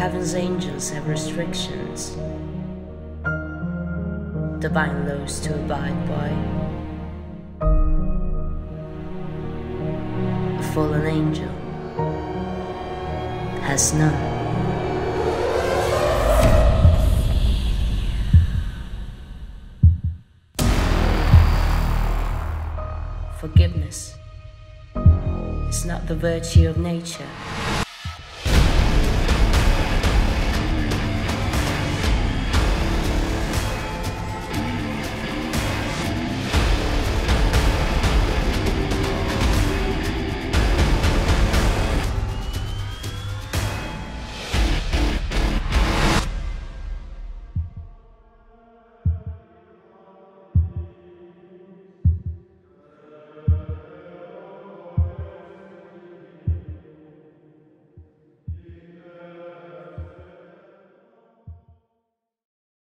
Heaven's angels have restrictions, divine laws to abide by. A fallen angel has none. Forgiveness is not the virtue of nature.